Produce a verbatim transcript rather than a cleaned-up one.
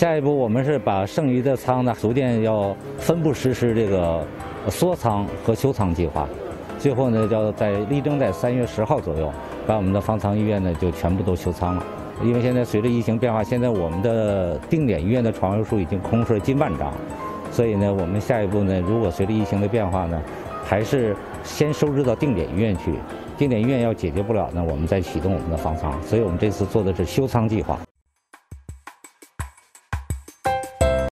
下一步我们是把剩余的仓呢，逐渐要分步实施这个缩仓和修仓计划。最后呢，要在力争在三月十号左右，把我们的方舱医院呢就全部都修仓了。因为现在随着疫情变化，现在我们的定点医院的床位数已经空出了近万张，所以呢，我们下一步呢，如果随着疫情的变化呢，还是先收治到定点医院去。定点医院要解决不了呢，我们再启动我们的方舱。所以我们这次做的是修仓计划。